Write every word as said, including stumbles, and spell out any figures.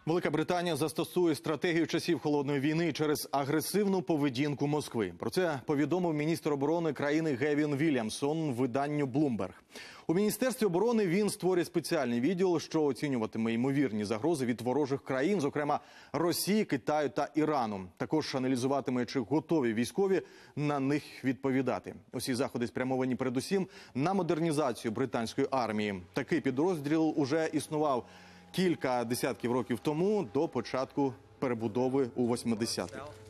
Велика Британія застосує стратегію часів Холодної війни через агресивну поведінку Москви. Про це повідомив міністр оборони країни Гевін Вільямсон виданню Bloomberg. У Міністерстві оборони він створює спеціальний відділ, що оцінюватиме ймовірні загрози від ворожих країн, зокрема Росії, Китаю та Ірану. Також аналізуватиме, чи готові військові на них відповідати. Усі заходи спрямовані передусім на модернізацію британської армії. Такий підрозділ уже існував кілька десятків років тому, до початку перебудови у восьмидесятих.